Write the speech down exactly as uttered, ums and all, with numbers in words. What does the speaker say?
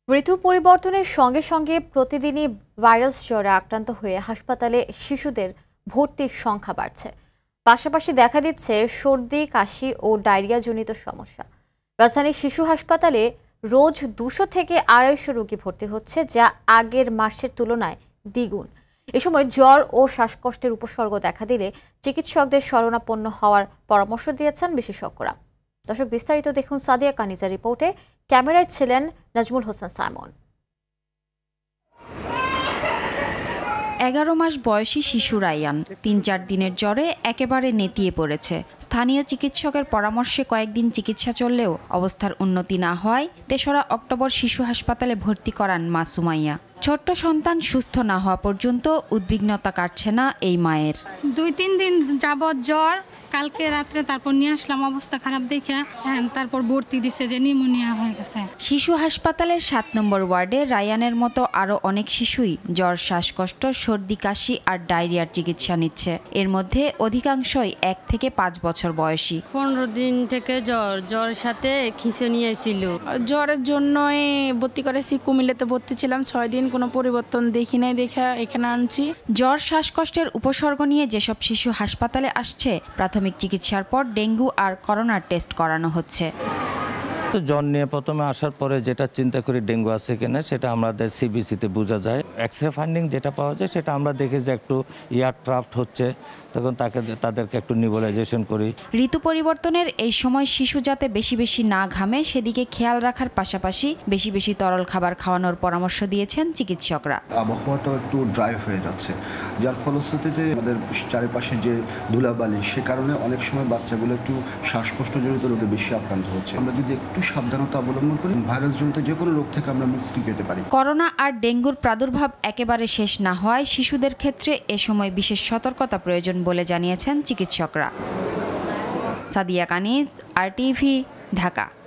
ঋতু পরিবর্তনের সঙ্গে সঙ্গে প্রতিদিনই ভাইরাস জ্বরে আক্রান্ত হয়ে হাসপাতালে শিশুদের ভর্তির সংখ্যা বাড়ছে। পাশাপাশি দেখা দিচ্ছে সর্দি, কাশি ও ডায়রিয়াজনিত সমস্যা। রাজধানীর শিশু হাসপাতালে রোজ দুশো থেকে আড়াইশো রোগী ভর্তি হচ্ছে, যা আগের মাসের তুলনায় দ্বিগুণ। এ সময় জ্বর ও শ্বাসকষ্টের উপসর্গ দেখা দিলে চিকিৎসকদের শরণাপন্ন হওয়ার পরামর্শ দিয়েছেন বিশেষজ্ঞরা। দর্শক, বিস্তারিত দেখুন সাদিয়া কানিজার রিপোর্টে। ক্যামেরায় ছিলেন নাজমুল হোসেন সাইমন। এগারো মাস বয়সী শিশু রায়ান তিন চার দিনের জ্বরে একেবারে নেতিয়ে পড়েছে। স্থানীয় চিকিৎসকের পরামর্শে কয়েকদিন চিকিৎসা চললেও অবস্থার উন্নতি না হওয়ায় তেসরা অক্টোবর শিশু হাসপাতালে ভর্তি করান মা সুমাইয়া। ছোট্ট সন্তান সুস্থ না হওয়া পর্যন্ত উদ্বিগ্নতা কাটছে না এই মায়ের। দুই তিন দিন যাবৎ জ্বর, কালকে রাত্রে তারপর নিয়ে আসলাম, অবস্থা খারাপ দেখে হ্যাঁ তারপর ভর্তি দিচ্ছে যে নিউমোনিয়া হয়ে গেছে। শিশু হাসপাতালের সাত নম্বর ওয়ার্ডে রায়ানের মতো আরো অনেক শিশুই জ্বর, শ্বাসকষ্ট, সর্দি, কাশি আর ডায়রিয়ার চিকিৎসা নিচ্ছে। এর মধ্যে অধিকাংশই এক থেকে পাঁচ বছর বয়সী। পনেরো দিন থেকে জ্বর, জ্বরের সাথে খিঁচুনি ছিল। জ্বরের জন্যই ভর্তি করেছি, কুমিল্লাতে ভর্তি ছিলাম ছয় দিন, কোনো পরিবর্তন দেখি নাই, দেখে এখানে আনছি। জ্বর, শ্বাসকষ্টের উপসর্গ নিয়ে যেসব শিশু হাসপাতালে আসছে, প্রাথমিক চিকিৎসার পর ডেঙ্গু আর করোনার টেস্ট করানো হচ্ছে। জ্বর নিয়ে প্রথমে আসার পরে যেটা চিন্তা করি ডেঙ্গু আছে কিনা, সেটা আমাদের সিবিসিতে বোঝা যায়। এক্স রে ফাইন্ডিং যেটা পাওয়া যায় সেটা আমরা দেখি যে একটু এয়ার ট্রাফট হচ্ছে, তখন তাকে তাদেরকে একটু নিবুলাইজেশন করি। ঋতু পরিবর্তনের এই সময় শিশু যাতে বেশি বেশি না ঘামে সেদিকে খেয়াল রাখার পাশাপাশি বেশি বেশি তরল খাবার খাওয়ানোর পরামর্শ দিয়েছেন চিকিৎসকরা। আবহাওয়াটা একটু ড্রাই হয়ে যাচ্ছে, যার ফলশ্রুতিতে আমাদের চারিপাশে যে ধুলাবালি, সে কারণে অনেক সময় বাচ্চাগুলো একটু শ্বাসকষ্টজনিত রোগে বেশি আক্রান্ত হচ্ছে। আমরা যদি একটু সাবধানতা অবলম্বন করি, ভাইরাসজনিত যে কোনো রোগ থেকে আমরা মুক্তি পেতে পারি। করোনা আর ডেঙ্গুর প্রাদুর্ভাব একেবারে শেষ না হওয়ায় শিশুদের ক্ষেত্রে এ সময় বিশেষ সতর্কতা প্রয়োজন বলে জানিয়েছেন চিকিৎসকরা। Sadia Kaniz, R TV, Dhaka.